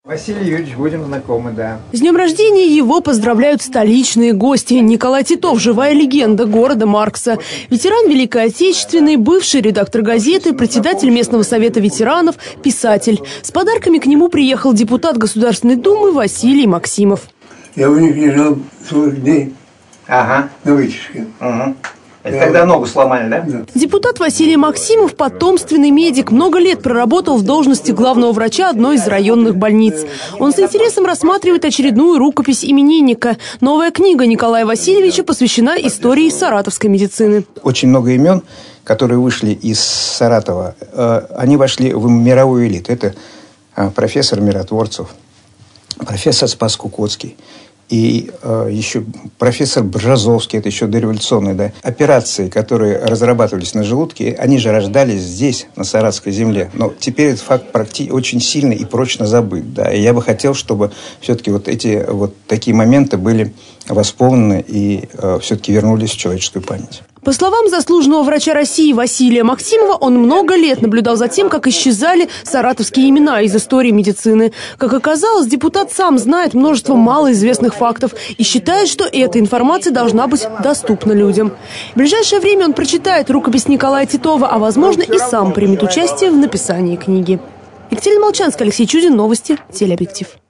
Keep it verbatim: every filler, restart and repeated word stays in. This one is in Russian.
Василий Юрьевич, будем знакомы, да. С днем рождения его поздравляют столичные гости. Николай Титов – живая легенда города Маркса. Ветеран Великой Отечественной, бывший редактор газеты, председатель местного совета ветеранов, писатель. С подарками к нему приехал депутат Государственной Думы Василий Максимов. Я у них лежал сорок дней ага. на вытяжке. Угу. Это когда ногу сломали, да? Да. Депутат Василий Максимов – потомственный медик. Много лет проработал в должности главного врача одной из районных больниц. Он с интересом рассматривает очередную рукопись именинника. Новая книга Николая Васильевича посвящена истории саратовской медицины. Очень много имен, которые вышли из Саратова, они вошли в мировую элиту. Это профессор Миротворцев, профессор Спас Кукоцкий. И э, еще профессор Бжазовский, это еще дореволюционные, да. Операции, которые разрабатывались на желудке, они же рождались здесь, на Саратовской земле. Но теперь этот факт практически очень сильно и прочно забыт, да. И я бы хотел, чтобы все-таки вот эти вот такие моменты были восполнены и э, все-таки вернулись в человеческую память. По словам заслуженного врача России Василия Максимова, он много лет наблюдал за тем, как исчезали саратовские имена из истории медицины. Как оказалось, депутат сам знает множество малоизвестных фактов и считает, что эта информация должна быть доступна людям. В ближайшее время он прочитает рукопись Николая Титова, а возможно и сам примет участие в написании книги. Екатерина Молчанская, Алексей Чудин, новости, телеобъектив.